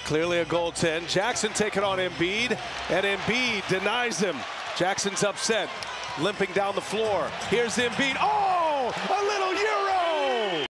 Clearly a goaltend. Jackson taking on Embiid, and Embiid denies him. Jackson's upset, limping down the floor. Here's Embiid. Oh, a little Euro!